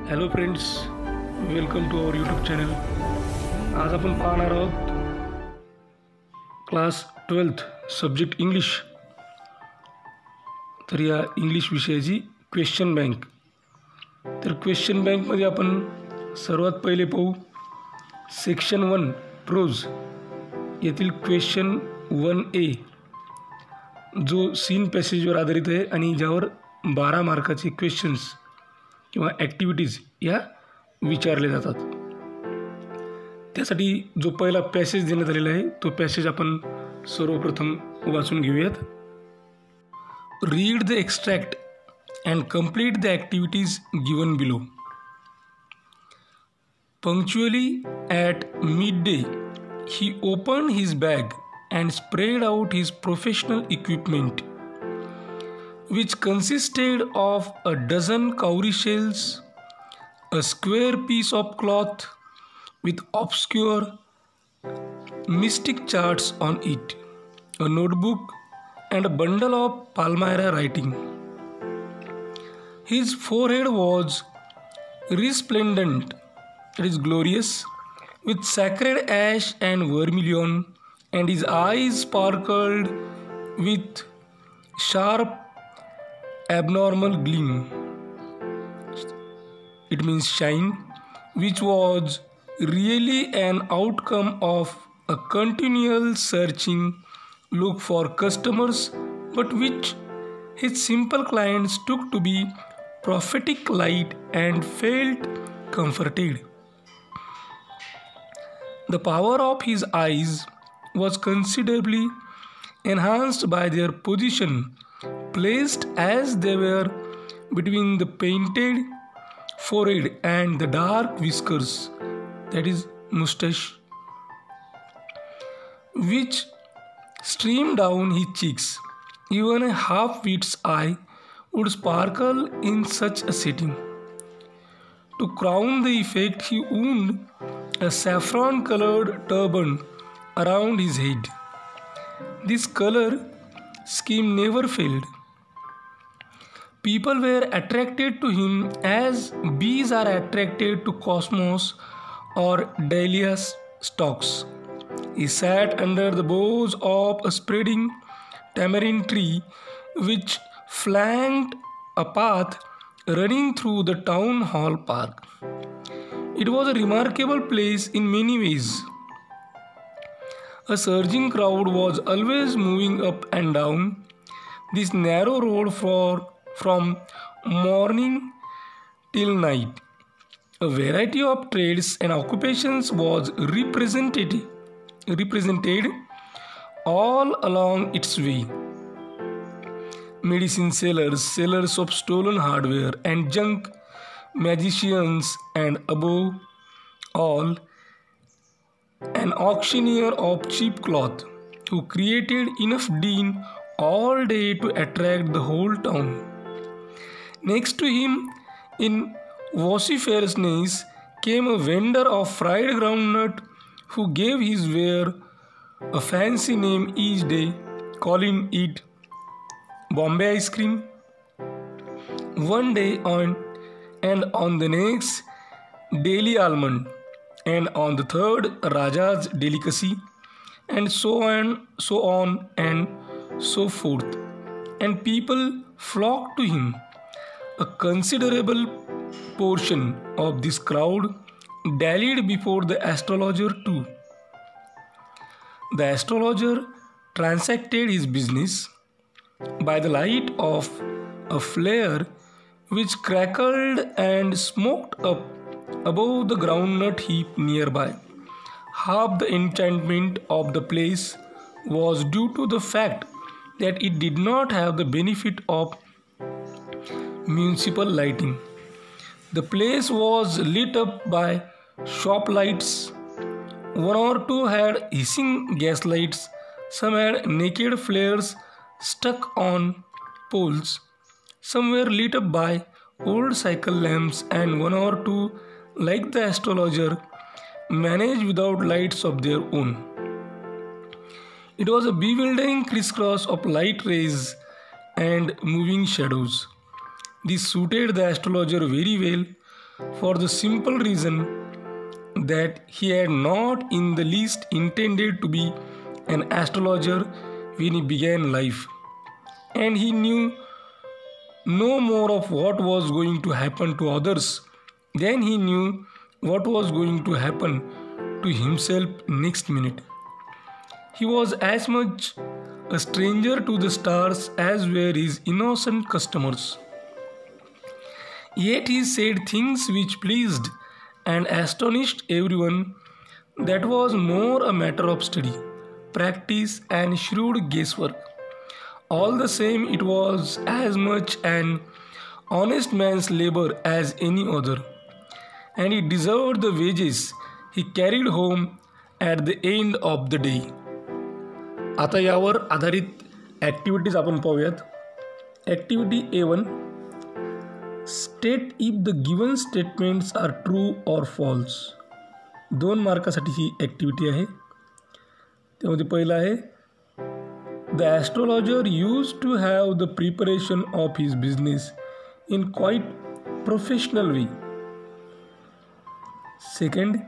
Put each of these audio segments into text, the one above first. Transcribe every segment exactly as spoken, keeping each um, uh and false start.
Hello friends, welcome to our YouTube channel. आज आपण पाहणार आहोत क्लास ट्वेल्थ सब्जेक्ट इंग्लिश. तर या इंग्लिश विषयाची क्वेश्चन बँक. तर क्वेश्चन बँकमध्ये आपण सर्वात पहिले पाहू सेक्शन वन प्रोज येथील क्वेश्चन वन ए, जो सीन पॅसेजवर आधारित आहे आणि ज्यावर बारा मार्काचे क्वेश्चन्स किंवा ॲक्टिव्हिटीज या विचारले जातात. त्यासाठी जो पहिला पॅसेज देण्यात आलेला आहे तो पॅसेज आपण सर्वप्रथम वाचून घेऊयात. Read the extract and complete the activities given below. Punctually at midday, he opened his bag and spread out his professional equipment, which consisted of a dozen cowrie shells, a square piece of cloth with obscure mystic charts on it, a notebook, and a bundle of Palmyra writing. His forehead was resplendent, it is glorious, with sacred ash and vermilion, and his eyes sparkled with sharp abnormal gleam, it means shine, which was really an outcome of a continual searching look for customers, but which his simple clients took to be prophetic light and felt comforted. The power of his eyes was considerably enhanced by their position, placed as they were between the painted forehead and the dark whiskers, that is moustache, which streamed down his cheeks. Even a half-wit's eye would sparkle in such a setting. To crown the effect, he wound a saffron-colored turban around his head. This color scheme never failed. People were attracted to him as bees are attracted to cosmos or dahlia stalks. He sat under the boughs of a spreading tamarind tree which flanked a path running through the town hall park. It was a remarkable place in many ways. A surging crowd was always moving up and down this narrow road for, from morning till night. A variety of trades and occupations was represented, represented all along its way. Medicine sellers, sellers of stolen hardware and junk, magicians, and above all, an auctioneer of cheap cloth who created enough din all day to attract the whole town. Next to him, in vociferousness, came a vendor of fried groundnut who gave his ware a fancy name each day, calling it Bombay ice cream one day on and on the next Delhi almond, and on the third Raja's delicacy, and so on, so on and so forth. And people flocked to him. A considerable portion of this crowd dallied before the astrologer too. The astrologer transacted his business by the light of a flare which crackled and smoked up above the groundnut heap nearby. Half the enchantment of the place was due to the fact that it did not have the benefit of municipal lighting. The place was lit up by shop lights. One or two had hissing gas lights, some had naked flares stuck on poles. Some were lit up by old cycle lamps, and one or two, like the astrologer, managed without lights of their own. It was a bewildering crisscross of light rays and moving shadows. This suited the astrologer very well, for the simple reason that he had not in the least intended to be an astrologer when he began life, and he knew no more of what was going to happen to others than he knew what was going to happen to himself next minute. He was as much a stranger to the stars as were his innocent customers. Yet he said things which pleased and astonished everyone. That was more a matter of study, practice, and shrewd guesswork. All the same, it was as much an honest man's labor as any other, and he deserved the wages he carried home at the end of the day. आता यावर आधारित activities आपण पाहूयात. Activity A one, state if the given statements are true or false. दोन मार्कासाठी ही activity आहे. त्यामध्ये पहिलं आहे, the astrologer use to have the preparation of his business in quite professional way. Second,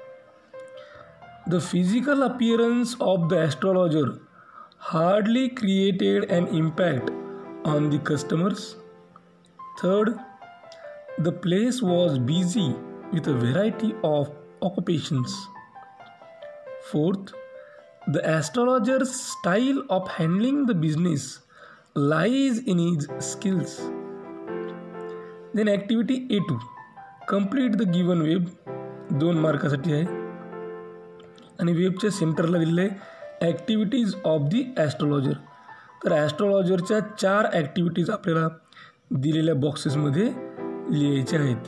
the physical appearance of the astrologer hardly created an impact on the customers. Third, the place was busy with a variety of occupations. Fourth, the astrologer's style of handling the business lies in his skills. Then activity A two, complete the given web. दोन मार्कासाठी आहे आणि वेबच्या सेंटरला दिलेलं आहे activities of the astrologer. तर ॲस्ट्रोलॉजरच्या चार activities आपल्याला दिलेल्या बॉक्सेसमध्ये लिहायच्या आहेत.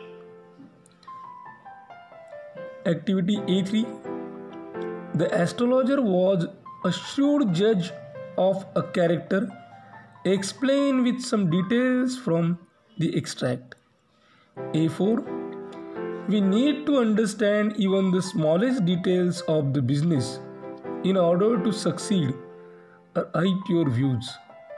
Activity A three, the astrologer was a shrewd जज of a character. Explain with some details from the extract. A four, we need to understand even the smallest details of the business in order to succeed or write your views.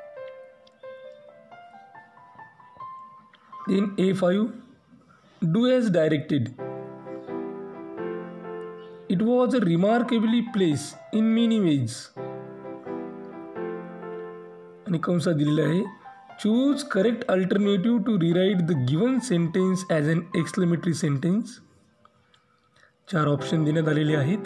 In A five, do as directed. It was a remarkably place in many ways. आणि कंसात दिलेला आहे, choose correct alternative to rewrite the given sentence as an exclamatory sentence. चार option देण्यात आलेले आहेत.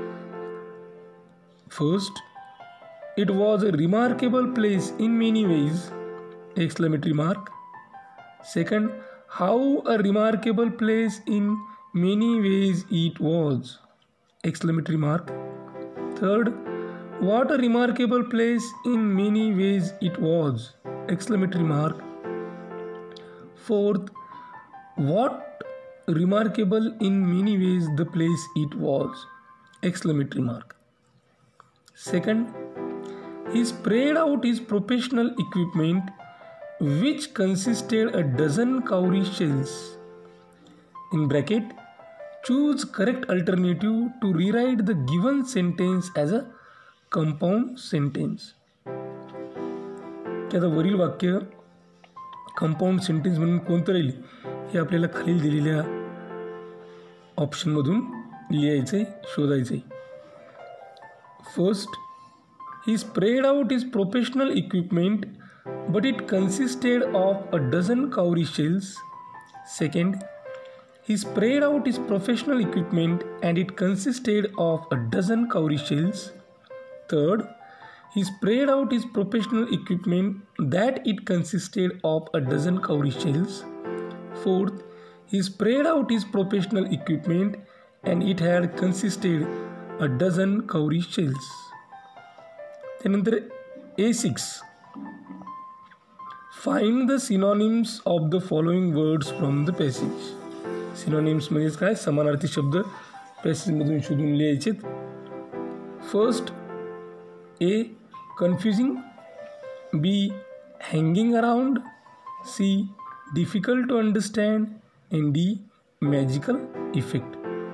First, it was a remarkable place in many ways, exclamatory mark. Second, how a remarkable place in many ways it was, exclamatory mark. Third, what a remarkable place in many ways it was, exclamatory mark. Fourth, what remarkable in many ways the place it was, exclamatory mark. Second, he spread out his professional equipment, which consisted a dozen cowrie shells. In bracket, choose correct alternative to rewrite the given sentence as a compound sentence. की आता वरील वाक्य compound sentence म्हणून कोणतं राहील हे आपल्याला खालील दिलेल्या ऑप्शनमधून लिहायचं आहे, शोधायचं आहे. First, he spread out his professional equipment but it consisted of a dozen cowrie shells. Second, he spread out his professional equipment and it consisted of a dozen cowrie shells. Third, he spread out his professional equipment that it consisted of a dozen cowrie shells. Fourth, he spread out his professional equipment and it had consisted a dozen cowrie shells. त्यानंतर A six, find the synonyms of the following words from the passage. Synonyms म्हणजे काय, समानार्थी शब्द पॅसेजमधून शोधून लिहायचे. First, A confusing, B hanging around, C difficult to understand and D magical effect.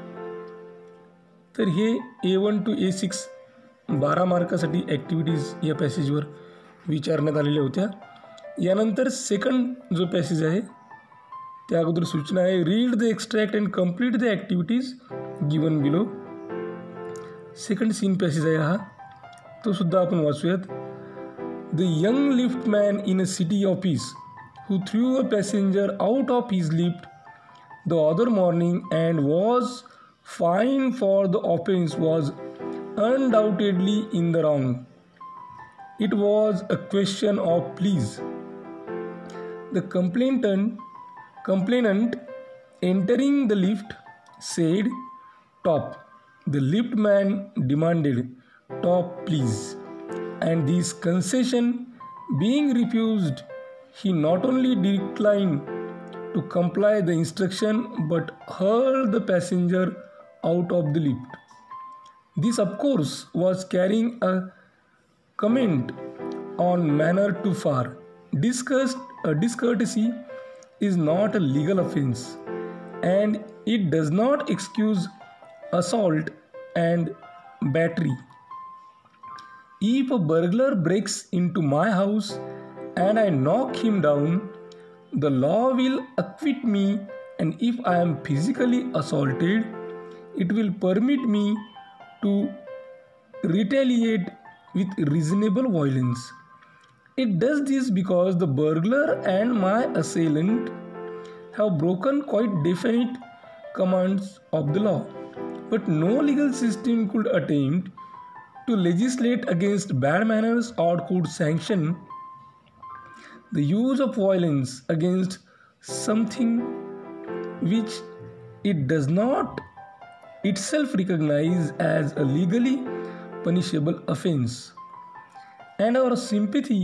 तर हे A one to A six बारा मार्कासाठी ॲक्टिव्हिटीज या पॅसेजवर विचारण्यात आलेल्या होत्या. यानंतर सेकंड जो पॅसेज आहे त्या अगोदर सूचना आहे, read the extract and complete the activities given below. Second seen passage आहे हा, तो सुद्धा आपण वाचूयात. The young liftman in a city office who threw a passenger out of his lift the other morning and was fined for the offense was undoubtedly in the wrong. It was a question of please. The complainant, complainant entering the lift said, "Top." The liftman demanded, "Top, please." And this concession being refused, he not only declined to comply the instruction but hurled the passenger out of the lift. This, of course, was carrying a comment on manner too far. Disgust, a discourtesy is not a legal offense, and it does not excuse assault and battery. If a burglar breaks into my house and I knock him down, the law will acquit me, and if I am physically assaulted, it will permit me to retaliate with reasonable violence. It does this because the burglar and my assailant have broken quite definite commands of the law. But no legal system could attempt to legislate against bad manners or could sanction the use of violence against something which it does not itself recognize as a legally punishable offense. And our sympathy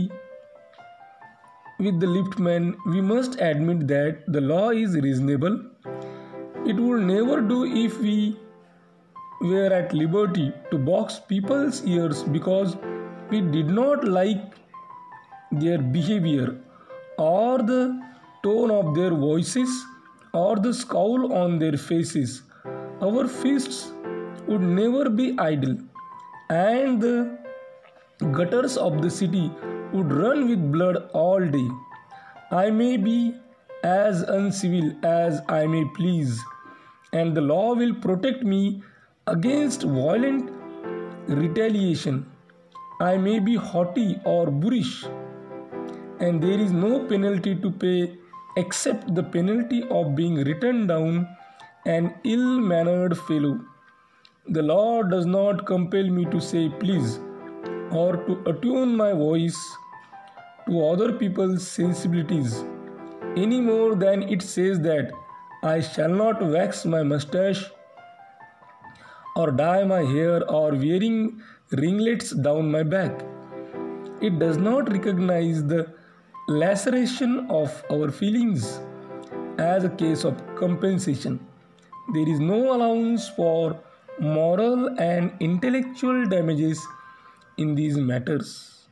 with the liftman, we must admit that the law is reasonable. It would never do if we were at liberty to box people's ears because we did not like their behavior or the tone of their voices or the scowl on their faces. Our fists would never be idle, and the gutters of the city would run with blood all day. I may be as uncivil as I may please, and the law will protect me against violent retaliation. I may be haughty or boorish, and there is no penalty to pay except the penalty of being written down an ill-mannered fellow. The law does not compel me to say please or to attune my voice to other people's sensibilities any more than it says that I shall not wax my mustache or dye my hair or wearing ringlets down my back. It does not recognize the laceration of our feelings as a case of compensation. There is no allowance for moral and intellectual damages in these matters.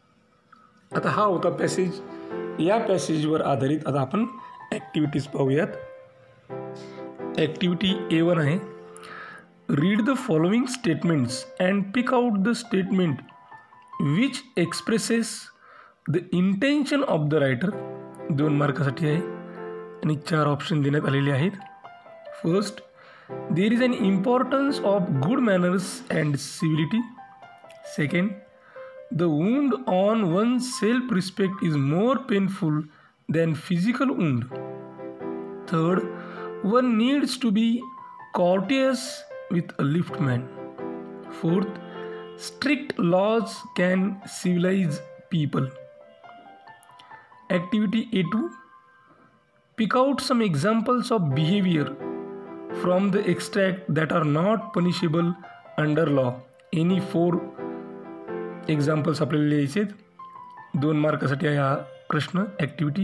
आता हा होता passage. या पॅसेजवर आधारित आता आपण activities पाहूयात. Activity A one आहे, read the following statements and pick out the statement which expresses the intention of the writer. दोन मार्कासाठी आहे आणि चार ऑप्शन देण्यात आलेले आहेत. First, there is an importance of good manners and civility. Second, the wound on one's self-respect is more painful than physical wound. Third, one needs to be courteous with a liftman. Fourth, strict laws can civilize people. Activity A two, pick out some examples of behavior from the extract that are not punishable under law. Any four examples आपल्याला लिहायचे आहेत. दोन मार्कासाठी आहे हा प्रश्न. Activity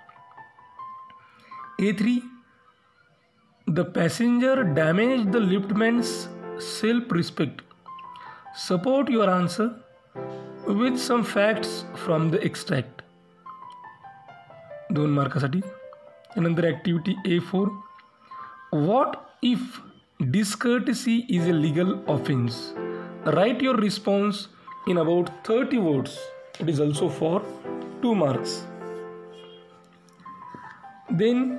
A three, the passenger damage the liftman's self respect. Support your answer with some facts from the extract. दोन मार्कासाठी. त्यानंतर activity A four, what if discourtesy is a legal offence. Write your response in about thirty words. It is also for two marks. Then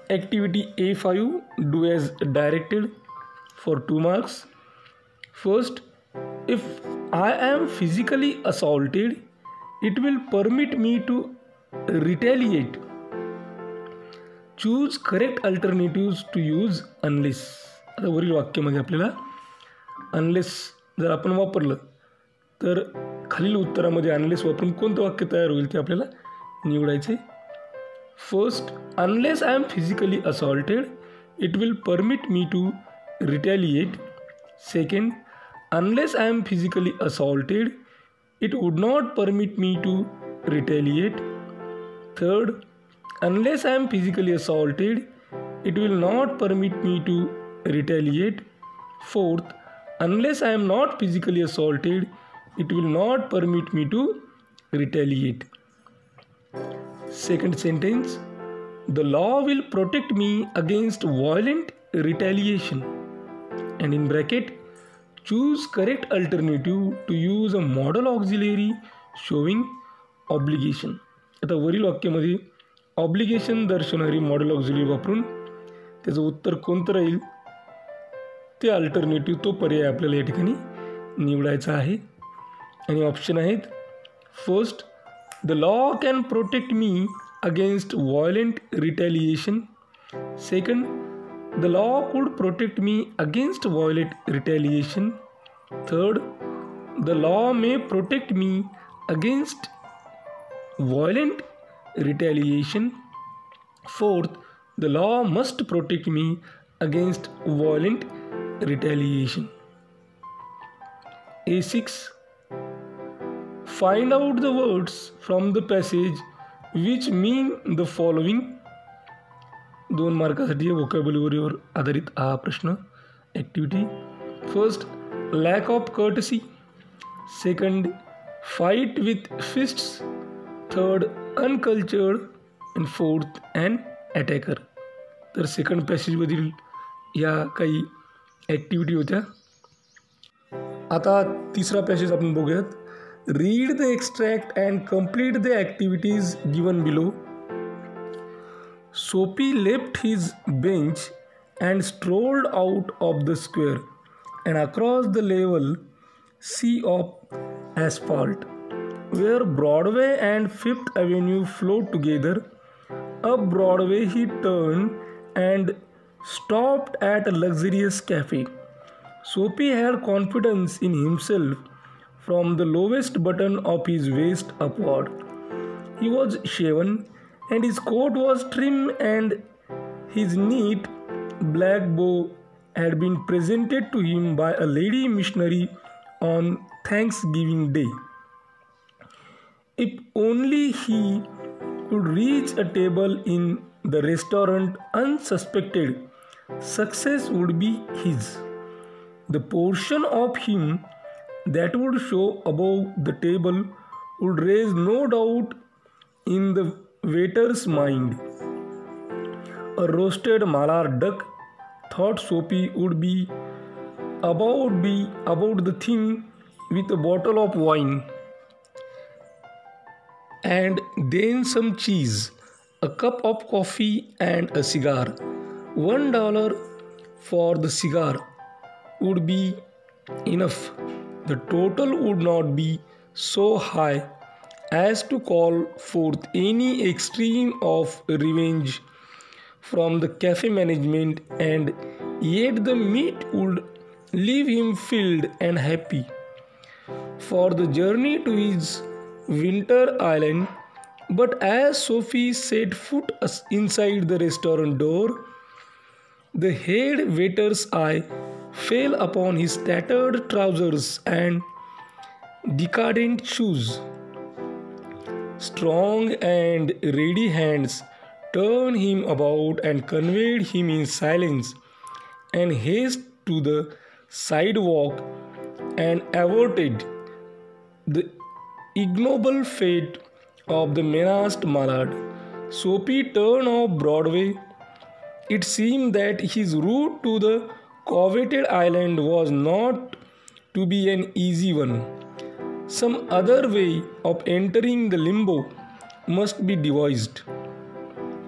Activity A five, do as directed, for two marks. First, if I am physically assaulted, it will permit me to retaliate. Choose correct alternatives to use unless. आता वरील वाक्यामध्ये आपल्याला unless जर आपण वापरलं तर खालील उत्तरामध्ये unless वापरून कोणतं वाक्य तयार होईल ते आपल्याला निवडायचे. First, unless I am physically assaulted it will permit me to retaliate. Second, unless I am physically assaulted it would not permit me to retaliate. Third, unless I am physically assaulted, it will not permit me to retaliate. Fourth, unless I am not physically assaulted, it will not permit me to retaliate. Second sentence, the law will protect me against violent retaliation. And in bracket, choose correct alternative to use a modal auxiliary showing obligation. आता वरील वाक्यामध्ये obligation दर्शवणारी model auxiliary वापरून त्याचं उत्तर कोणतं राहील ते alternative तो पर्याय आपल्याला या ठिकाणी निवडायचा आहे. आणि ऑप्शन आहेत. First, the law can protect me against violent retaliation. Second, the law could protect me against violent retaliation. Third, the law may protect me against violent retaliation. Fourth, the law must protect me against violent retaliation. A six, find out the words from the passage which mean the following. दोन मार्कासाठी व्होकॅब्युलरीवर आधारित हा प्रश्न activity. First, lack of courtesy. Second, fight with fists. Third, uncultured. And fourth, and attacker. तर second पॅसेजमधील या काही activity होत्या. आता तिसरा पॅसेज आपण बघूयात. Read the extract and complete the activities given below. Soapy left his bench and strolled out of the square and across the level sea of asphalt where Broadway and Fifth Avenue flow together. Up Broadway he turned and stopped at a luxurious cafe. Soapy had confidence in himself from the lowest button of his waist upward. He was shaven and his coat was trim and his neat black bow had been presented to him by a lady missionary on Thanksgiving Day. If only he could reach a table in the restaurant unsuspected, success would be his. The portion of him that would show above the table would raise no doubt in the waiter's mind. A roasted mallard duck, thought Soapy, would be about be about the thing with a bottle of wine. And then some cheese, a cup of coffee and a cigar. One dollar for the cigar would be enough. The total would not be so high as to call forth any extreme of revenge from the cafe management, and yet the meat would leave him filled and happy. For the journey to his winter island. But as Sophie set foot inside the restaurant door, the head waiter's eye fell upon his tattered trousers and decadent shoes. Strong and ready hands turned him about and conveyed him in silence and haste to the sidewalk and averted the ignoble fate of the menaced mallard. Soapy turned off Broadway. It seemed that his route to the coveted island was not to be an easy one. Some other way of entering the limbo must be devised.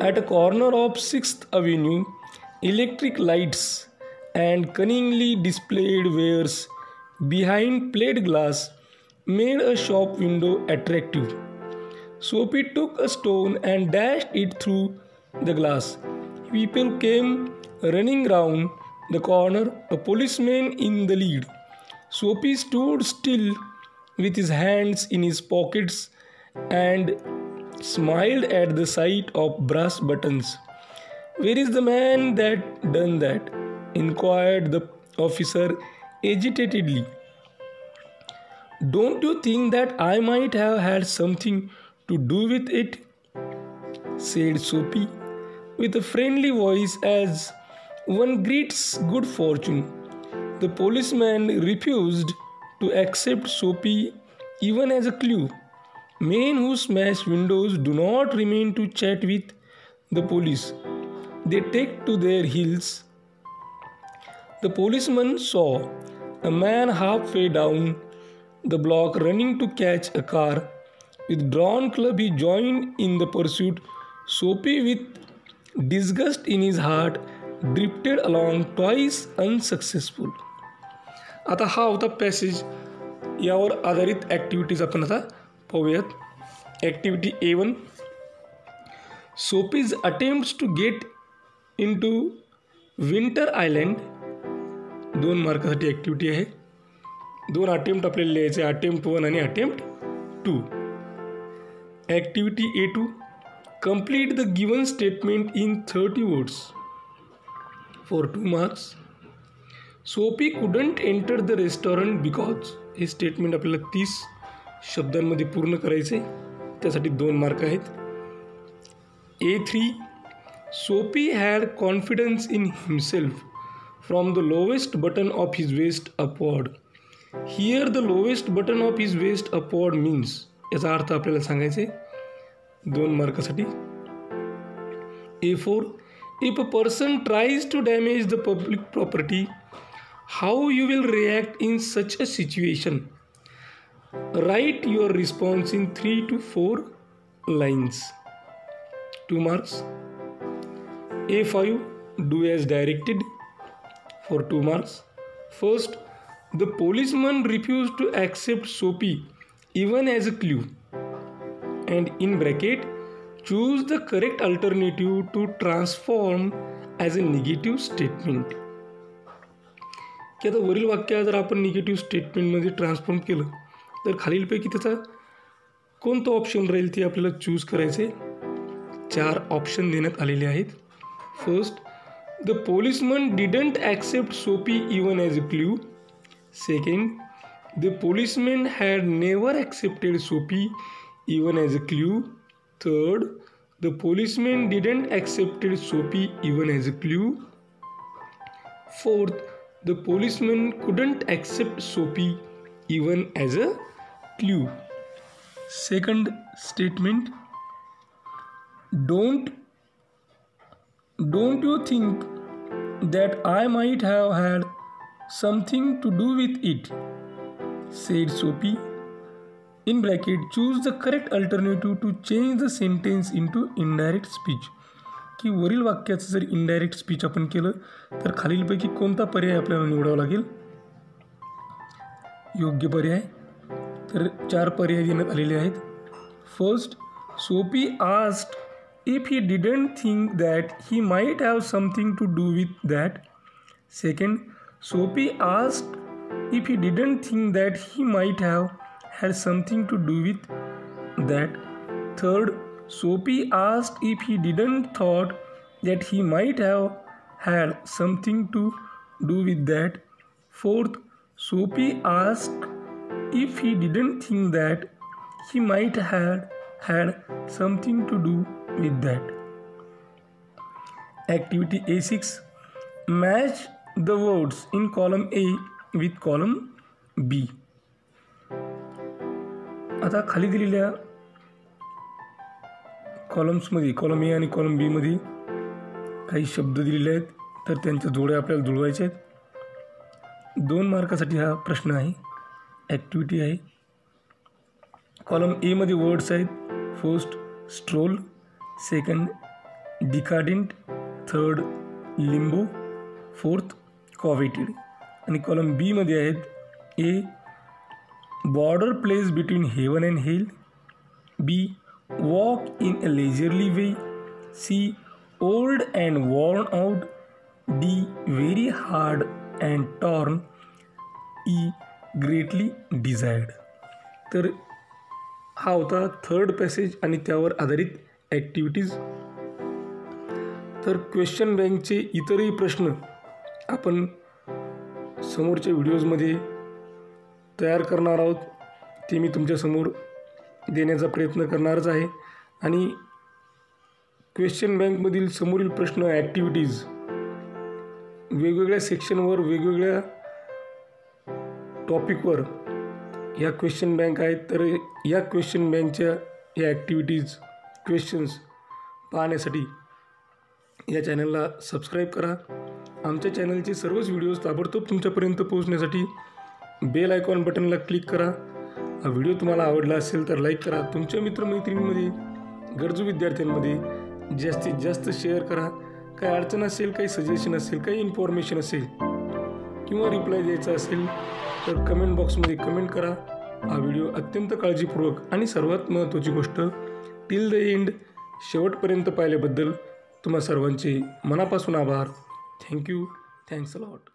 At a corner of sixth Avenue, electric lights and cunningly displayed wares behind plate glass made a shop window attractive. Soapy took a stone and dashed it through the glass. People came running round the corner, a policeman in the lead. Soapy stood still with his hands in his pockets and smiled at the sight of brass buttons. "Where is the man that done that?" inquired the officer agitatedly. "Don't you think that I might have had something to do with it?" said Soapy with a friendly voice as one greets good fortune. The policeman refused to accept Soapy even as a clue. Men who smash windows do not remain to chat with the police. They take to their heels. The policeman saw a man halfway down the block running to catch a car. With drawn club he joined in the pursuit. Soapy, with disgust in his heart, drifted along twice unsuccessful. आता हा होता passage. यावर आधारित activities आपण आता पाहूयात. Activity A one, Soapy's attempts to get into Winter Island. दोन मार्कासाठी activity आहे. दोन अटेम्प्ट आपल्याला लिहायचे, अटेम्प्ट वन आणि attempt two. Activity A two, complete the given statement in thirty words for two marks. Soapy couldn't enter the restaurant because. हे statement आपल्याला तीस शब्दांमध्ये पूर्ण करायचे, त्यासाठी दोन मार्क आहेत. A three, Soapy had confidence in himself from the lowest button of his waist upward. Here the lowest button of his waist upward means. याचा अर्थ आपल्याला सांगायचे, दोन मार्कासाठी. A four, if a person tries to damage the public property, how you will react in such a situation. Write your response in three to four lines. Two marks. A five, do as directed for two marks. First, the policeman refused to accept Soapy even as a clue. And in bracket, choose the correct alternative to transform as a negative statement. की आता वरील वाक्य जर आपण negative स्टेटमेंटमध्ये transform केलं तर खालीलपैकी त्याचा कोणतं ऑप्शन राहील ते आपल्याला चूज करायचे. चार ऑप्शन देण्यात आलेले आहेत. First, the policeman didn't accept Soapy even as a clue. Second, the policeman had never accepted Soapy even as a clue. Third, the policeman didn't accepted Soapy even as a clue. Fourth, the policeman couldn't accept Soapy even as a clue. Second statement, don't don't you think that I might have had something to do with it, said Soapy. In bracket, choose the correct alternative to change the sentence into indirect speech. की वरील वाक्याचं जर indirect speech आपण केलं तर खालीलपैकी कोणता पर्याय आपल्याला निवडावा लागेल. योग्य पर्याय तर चार पर्याय देण्यात आलेले आहेत. First, Soapy asked if he didn't think that he might have something to do with that. Second, Soapy asked if he didn't think that he might have had something to do with that. Third, Soapy asked if he didn't thought that he might have had something to do with that. Fourth, Soapy asked if he didn't think that he might have had something to do with that. Activity A six, match the words in column A with column B. आता खाली दिलेल्या कॉलम्समध्ये column A आणि column B मध्ये काही शब्द दिलेले आहेत, तर त्यांच्या जोड्या आपल्याला जुळवायच्या आहेत. दोन मार्कासाठी हा प्रश्न आहे, ॲक्टिव्हिटी आहे. कॉलम ए मध्ये वर्ड्स आहेत. First, stroll. Second, decadent, third limbo, fourth coveted. आणि कॉलम बी मध्ये आहेत A border place between heaven and hell, B walk in a leisurely way, C old and worn out, D very hard and torn, E greatly desired. तर हा होता third passage आणि त्यावर आधारित activities. तर question बँकचे इतरही प्रश्न आपण समोरच्या व्हिडिओजमध्ये तयार करणार आहोत, ते मी तुमच्यासमोर देण्याचा प्रयत्न करणारच आहे. आणि क्वेश्चन बँकमधील समोरील प्रश्न ॲक्टिव्हिटीज वेगवेगळ्या सेक्शनवर वेगवेगळ्या टॉपिकवर या क्वेश्चन बँक आहेत. तर या क्वेश्चन बँकच्या या ॲक्टिव्हिटीज क्वेश्चन्स पाहण्यासाठी या चॅनलला सबस्क्राईब करा. आमच्या चॅनलचे सर्वच व्हिडिओज ताबडतोब तुमच्यापर्यंत पोहोचण्यासाठी बेल आयकॉन बटनला क्लिक करा. हा व्हिडिओ तुम्हाला आवडला असेल तर लाईक करा. तुमच्या मित्रमैत्रिणींमध्ये गरजू विद्यार्थ्यांमध्ये जास्तीत जास्त शेअर करा. काही अडचण असेल, काही सजेशन असेल, काही इन्फॉर्मेशन असेल किंवा रिप्लाय द्यायचा असेल तर कमेंट बॉक्समध्ये कमेंट करा. हा व्हिडिओ अत्यंत काळजीपूर्वक आणि सर्वात महत्त्वाची गोष्ट टिल द एंड शेवटपर्यंत पाहिल्याबद्दल तुम्हा सर्वांचे मनापासून आभार. थँक्यू. Thanks a lot.